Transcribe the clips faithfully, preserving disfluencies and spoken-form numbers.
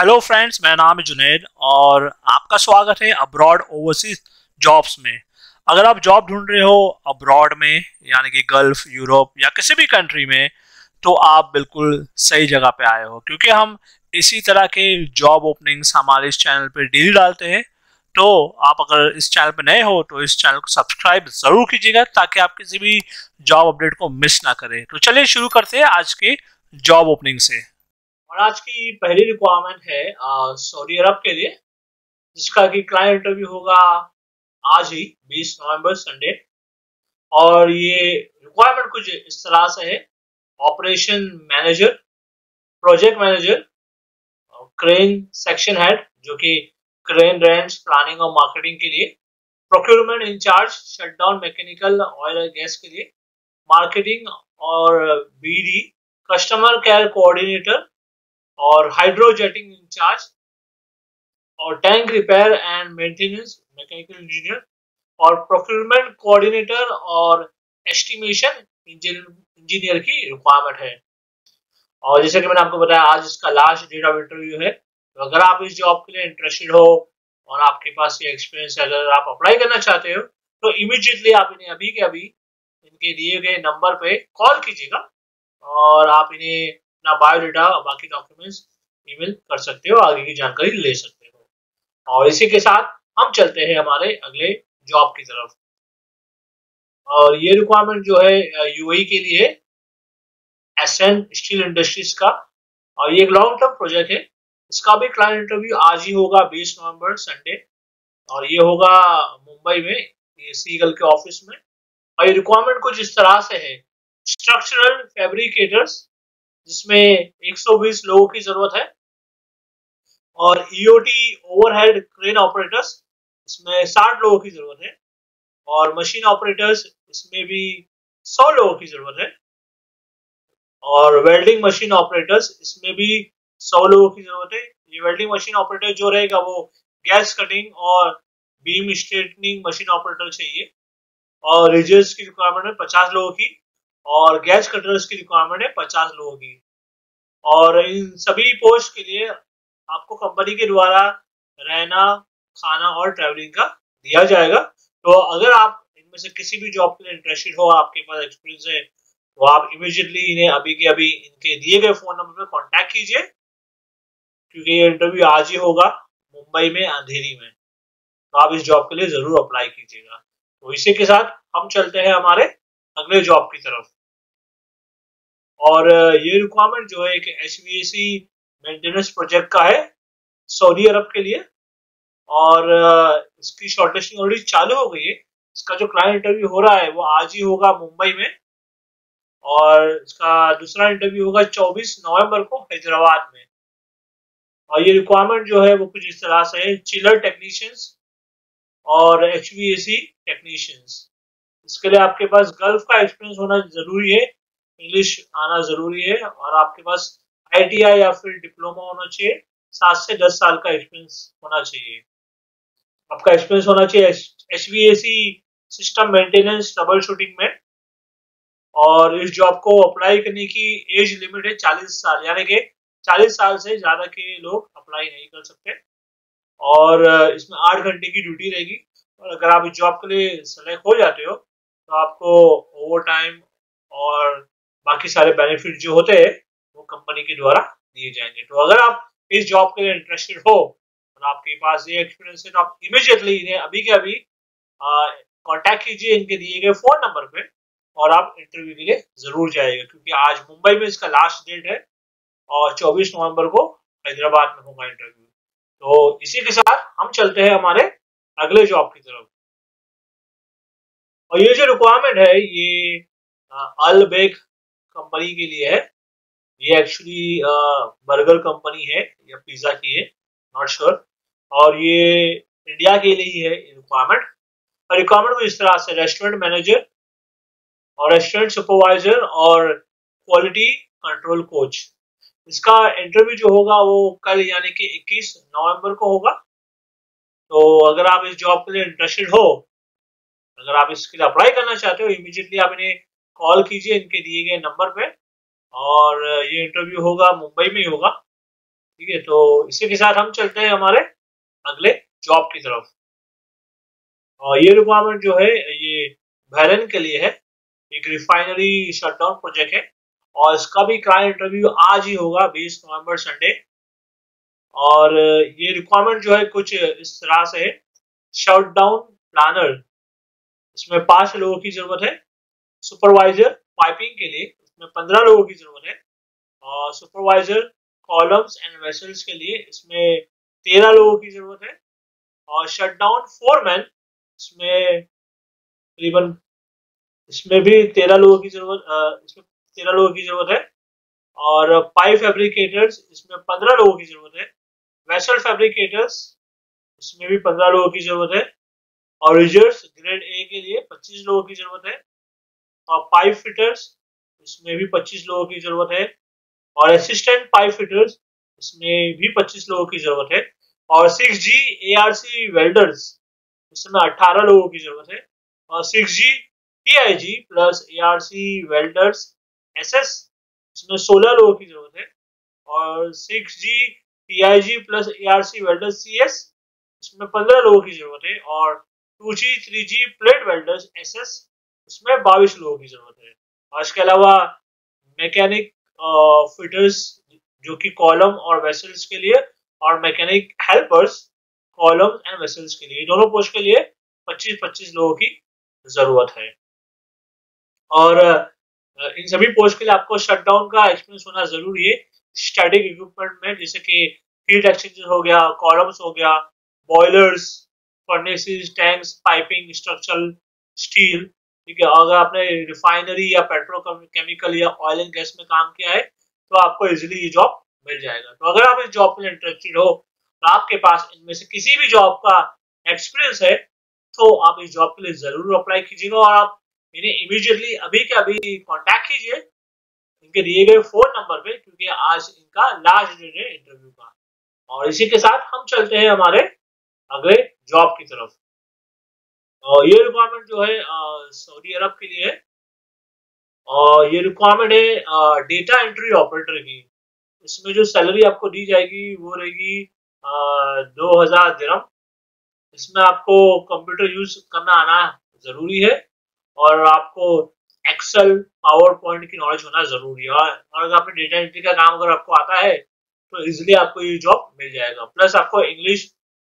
Hello friends, मेरा नाम है जुनैद और आपका स्वागत है अब्रॉड ओवरसीज जॉब्स में। अगर आप जॉब ढूंढ रहे हो अब्रॉड में, यानी कि गल्फ, यूरोप या किसी भी कंट्री में, तो आप बिल्कुल सही जगह पे आए हो, क्योंकि हम इसी तरह के जॉब ओपनिंग्स हमारे इस चैनल पे डेली डालते हैं। तो आप अगर इस चैनल पे नए हो तो इस चैनल को सब्सक्राइब जरूर कीजिएगा, ताकि आप किसी भी जॉब अपडेट को मिस ना करें। तो चलिए शुरू करते हैं आज के जॉब ओपनिंग से। और आज की पहली रिक्वायरमेंट है अ, सऊदी अरब के लिए, जिसका कि क्लाइंट इंटरव्यू होगा आज ही बीस नवंबर संडे। और ये रिक्वायरमेंट कुछ इस तरह से है: operation manager, project manager, crane section head जो कि क्रेन रेंट्स, प्लानिंग और मार्केटिंग के लिए, procurement incharge, shutdown mechanical oil और गैस के लिए, मार्केटिंग और बीडी, कस्टमर केयर कोऑर्डिनेटर और हाइड्रोजेटिंग इंचार्ज, और tank repair and maintenance mechanical engineer, और प्रोक्योरमेंट कोऑर्डिनेटर और एस्टिमेशन इंजीनियर की रिक्वायरमेंट है। और जैसे कि मैंने आपको बताया, आज इसका लास्ट डेट ऑफ इंटरव्यू है। तो अगर आप इस जॉब के लिए इंटरेस्टेड हो और आपके पास ये एक्सपीरियंस है, अगर आप अप्लाई करना चाहते हो, तो इमीडिएटली आप इन्हें अभी के अभी इनके दिए गए नंबर पे कॉल कीजिएगा और आप इन्हें अपना बायोडाटा और बाकी डॉक्यूमेंट्स ईमेल कर सकते हो, आगे की जानकारी ले सकते हो। और इसी के साथ हम चलते हैं हमारे अगले जॉब की तरफ। और ये रिक्वायरमेंट जो है यूएई के लिए, एसएन स्टील इंडस्ट्रीज का, और ये एक लॉन्ग टर्म प्रोजेक्ट है। इसका भी क्लाइंट इंटरव्यू आज ही होगा बीस नवंबर संडे, और ये होगा मुंबई में, ये सीगल के ऑफिस में। और ये रिक्वायरमेंट कुछ इस तरह से है: स्ट्रक्चरल फैब्रिकेटर्स, जिसमें एक सौ बीस लोगों की जरूरत है, और ईओटी ओवरहेड क्रेन ऑपरेटर्स, इसमें साठ लोगों की जरूरत है, और मशीन ऑपरेटर्स, इसमें भी सौ लोगों की जरूरत है, और वेल्डिंग मशीन ऑपरेटर्स, इसमें भी सौ लोगों की जरूरत है। ये वेल्डिंग मशीन ऑपरेटर जो रहेगा वो गैस कटिंग और बीम स्ट्रेटनिंग मशीन ऑपरेटर चाहिए। और रिजर्स की रिक्वायरमेंट है पचास लोगों की, और गैस कटर्स की रिक्वायरमेंट है पचास लोगों की। और इन सभी पोस्ट के लिए आपको कंपनी के द्वारा रहना, खाना और ट्रैवलिंग का दिया जाएगा। तो अगर आप इनमें से किसी भी जॉब के लिए इंटरेस्टेड हो, आपके पास एक्सपीरियंस है, तो आप इमीडिएटली इन्हें अभी के अभी इनके दिए गए फोन नंबर पर कांटेक्ट कीजिए, क्योंकि ये इंटरव्यू आज ही होगा मुंबई में अंधेरी में। तो आप इस जॉब के लिए जरूर अप्लाई कीजिएगा। तो इसी के साथ हम चलते हैं हमारे अगले जॉब की तरफ। और ये रिक्वायरमेंट जो है एक एचवीएसी मेंटेनेंस प्रोजेक्ट का है सऊदी अरब के लिए, और इसकी शॉर्टलिस्टिंग ऑलरेडी चालू हो गई है। इसका जो क्लाइंट इंटरव्यू हो रहा है वो आज ही होगा मुंबई में, और इसका दूसरा इंटरव्यू होगा चौबीस नवंबर को हैदराबाद में। और ये रिक्वायरमेंट जो है वो कुछ इस तरह से है: चिलर टेक्नीशियंस और एचवीएसी टेक्नीशियंस। इसके लिए आपके पास गल्फ का एक्सपीरियंस होना जरूरी है, इंग्लिश आना जरूरी है, और आपके पास आईटीआई या फिर डिप्लोमा होना चाहिए। सात से दस साल का एक्सपीरियंस होना चाहिए। आपका एक्सपीरियंस होना चाहिए HVAC system maintenance trouble shooting में। और इस जॉब को अप्लाई करने की एज लिमिट है चालीस साल, यानी कि चालीस साल से ज्यादा के लोग अप्लाई नहीं कर सकते। और इसमें आठ घंटे की ड्यूटी रहेगी। और अगर आप इस जॉब के लिए सेलेक्ट हो जाते हो तो आपको ओवर टाइम और बाकी सारे बेनिफिट जो होते हैं वो कंपनी के द्वारा दिए जाएंगे। तो अगर आप इस जॉब के लिए इंटरेस्टेड हो और आपके पास ये एक्सपीरियंस है, तो आप इमीडिएटली इन्हें अभी के अभी कांटेक्ट कीजिए इनके दिए गए फोन नंबर पे, और आप इंटरव्यू के लिए जरूर जाइएगा, क्योंकि आज मुंबई में इसका लास्ट डेट है और चौबीस नवंबर को हैदराबाद में होगा इंटरव्यू। तो इसी के साथ हम चलते हैं हमारे अगले जॉब की तरफ। और ये जो रिक्वायरमेंट है ये अलबेक कंपनी के लिए है। ये एक्चुअली बर्गर कंपनी है या पिज्जा की है, नॉट श्योर। और ये इंडिया के लिए ही है रिक्वायरमेंट। और रिक्वायरमेंट में इस तरह से: रेस्टोरेंट मैनेजर और रेस्टोरेंट सुपरवाइजर और क्वालिटी कंट्रोल कोच। इसका इंटरव्यू जो होगा वो कल यानी कि इक्कीस नवंबर को होगा। तो अगर आप इस जॉब के लिए इंटरेस्टेड हो, अगर आप इसके लिए अप्लाई करना चाहते हो, इमीडिएटली आप इन्हें कॉल कीजिए इनके दिए गए नंबर पे। और ये इंटरव्यू होगा मुंबई में ही होगा। ठीक है, तो इसी के साथ हम चलते हैं हमारे अगले जॉब की तरफ। और ये रिक्वायरमेंट जो है ये बहरीन के लिए है, एक रिफाइनरी शटडाउन प्रोजेक्ट है और इसका भी क्लाइंट इंटरव्यू आज ही होगा बीस नवंबर संडे। और ये रिक्वायरमेंट जो है कुछ इस तरह से है, शटडाउन प्लानर, इसमें पांच लोगों की जरूरत है। सुपरवाइजर पाइपिंग के लिए इसमें पंद्रह लोगों की जरूरत है और सुपरवाइजर कॉलम्स एंड वेसल्स के लिए इसमें तेरह लोगों की जरूरत है और शटडाउन फोरमैन इसमें तकरीबन इसमें भी तेरह लोगों की जरूरत इसमें तेरह लोगों की जरूरत है और पाइप फैब्रिकेटर्स इसमें पंद्रह लोगों की जरूरत है। वेसल फैब्रिकेटर्स इसमें भी पंद्रह लोगों की जरूरत है और रिजर्स ग्रेड ए के लिए पच्चीस लोगों की जरूरत है और पाइप फिटर्स इसमें भी पच्चीस लोगों की जरूरत है और असिस्टेंट पाइप फिटर्स इसमें भी पच्चीस लोगों की जरूरत है और six G A R C welders इसमें अठारह लोगों की जरूरत है और six G P I G plus A R C welders S S इसमें सोलह लोगों की जरूरत है और six G P I G plus A R C welders C S इसमें पंद्रह लोगों की जरूरत है और two G three G plate welders S S इसमें बाईस लोगों की जरूरत है। और इसके अलावा मैकेनिक फिटर्स जो कि कॉलम और वेसल्स के लिए और mechanic helpers column and vessels के लिए, दोनों पोस्ट के लिए पच्चीस पच्चीस लोगों की जरूरत है। और इन सभी पोस्ट के लिए आपको शटडाउन का एक्सपीरियंस होना जरूरी है स्टैटिक इक्विपमेंट में, जैसे कि हीट एक्सचेंजर हो गया, कॉलम्स हो गया, boilers, furnaces, tanks, piping, structural steel. ठीक है, अगर आपने रिफाइनरी या पेट्रोकेमिकल या ऑयल एंड गैस में काम किया है तो आपको इजीली ये जॉब मिल जाएगा। तो अगर आप इस जॉब में इंटरेस्टेड हो तो आपके पास इनमें से किसी भी जॉब का एक्सपीरियंस है तो आप इस जॉब के लिए जरूर अप्लाई कीजिएगा और आप इन्हें इमीडिएटली अभी के अभी कांटेक्ट कीजिए इनके दिए गए फोन नंबर पे, क्योंकि आज इनका लास्ट डेट है इंटरव्यू का। और इसी के साथ हम चलते हैं हमारे अगले जॉब की तरफ। और ये रिक्वायरमेंट जो है सऊदी अरब के लिए है और ये रिक्वायरमेंट है डेटा एंट्री ऑपरेटर की। इसमें जो सैलरी आपको दी जाएगी वो रहेगी दो हजार दिरहम। इसमें आपको कंप्यूटर यूज करना आना जरूरी है और आपको एक्सेल पावर पॉइंट की नॉलेज होना जरूरी है और अगर आपने डेटा एंट्री का काम अगर आपको आता है तो इजिली आपको ये जॉब मिल जाएगा। प्लस आपको इंग्लिश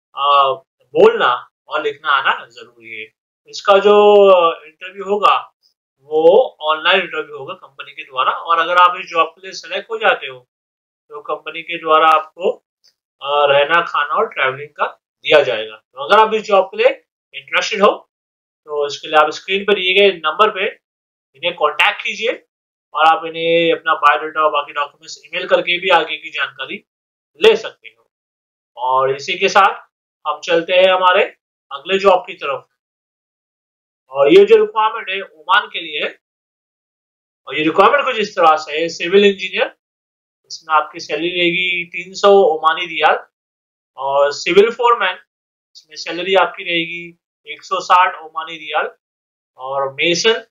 बोलना और लिखना आना जरूरी है। इसका जो इंटरव्यू होगा वो ऑनलाइन इंटरव्यू होगा कंपनी के द्वारा और अगर आप इस जॉब के लिए सेलेक्ट हो जाते हो तो कंपनी के द्वारा आपको रहना खाना और ट्रैवलिंग का दिया जाएगा। तो अगर आप इस जॉब के लिए इंटरेस्टेड हो तो इसके लिए आप स्क्रीन पर दिए गए नंबर पे इन्हें कांटेक्ट कीजिए और आप इन्हें अपना बायोडाटा और बाकी डॉक्यूमेंट्स ईमेल करके भी आगे की जानकारी ले सकते हो। और इसी के साथ हम चलते हैं हमारे अगले जॉब की तरफ। और ये जो रिक्वायरमेंट है ओमान के लिए है और ये रिक्वायरमेंट कुछ इस तरह से है, सिविल इंजीनियर, इसमें आपकी सैलरी रहेगी तीन सौ ओमानी रियाल और सिविल फोरमैन इसमें सैलरी आपकी रहेगी एक सौ साठ ओमानी रियाल और मेसन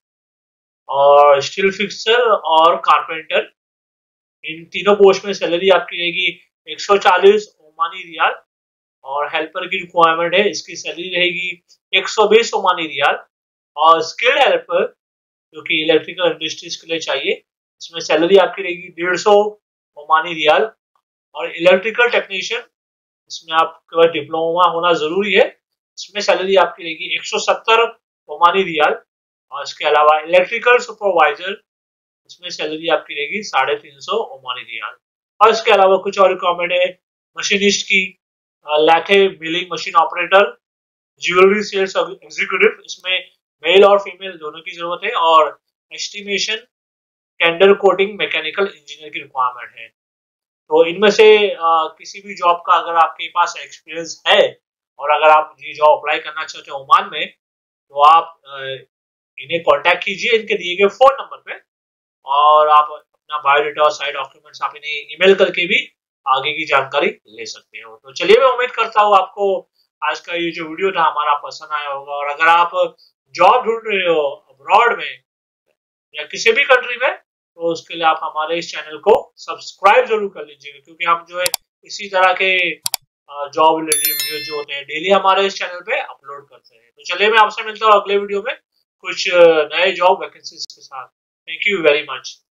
और स्टील फिक्सर और कारपेंटर, इन तीनों पोस्ट में सैलरी आपकी रहेगी एक सौ चालीस ओमानी रियाल और हेल्पर की रिक्वायरमेंट है, इसकी सैलरी रहेगी एक सौ बीस ओमानी रियाल और स्किल्ड हेल्पर जो कि इलेक्ट्रिकल इंडस्ट्रीज के लिए चाहिए इसमें सैलरी आपकी रहेगी डेढ़ सौ ओमानी रियाल और इलेक्ट्रिकल टेक्नीशियन इसमें आपके पास डिप्लोमा होना जरूरी है, इसमें सैलरी आपकी रहेगी एक सौ सत्तर ओमानी रियाल और इसके अलावा इलेक्ट्रिकल सुपरवाइजर इसमें सैलरी आपकी रहेगी साढ़े तीन सौ ओमानी रियाल। और इसके अलावा कुछ और रिक्वायरमेंट है मशीनिस्ट की, lathe milling machine operator, jewellery sales executive, इसमें मेल और फीमेल दोनों की जरूरत है और estimation candle coating mechanical engineer की रिक्वायरमेंट है। तो इनमें से आ, किसी भी जॉब का अगर आपके पास एक्सपीरियंस है और अगर आप ये जॉब अप्लाई करना चाहते हो ओमान में तो आप आ, इन्हें कांटेक्ट कीजिए इनके दिए गए फोन नंबर पे और आप अपना बायोडाटा और साइड डॉक्यूमेंट्स आप इन्हें ईमेल करके भी आगे की जानकारी ले सकते हो। तो चलिए मैं उम्मीद करता हूँ आपको आज का ये जो वीडियो था हमारा पसंद आया होगा और अगर आप जॉब ढूंढ रहे हो अब्रॉड में या किसी भी कंट्री में तो उसके लिए आप हमारे इस चैनल को सब्सक्राइब जरूर कर लीजिएगा, क्योंकि हम जो है इसी तरह के जॉब रिलेटेड वीडियो जो होते हैं डेली हमारे इस चैनल पे अपलोड करते हैं। तो चलिए मैं आपसे मिलता हूँ अगले वीडियो में कुछ नए जॉब वैकेंसीज के साथ। Thank you very much.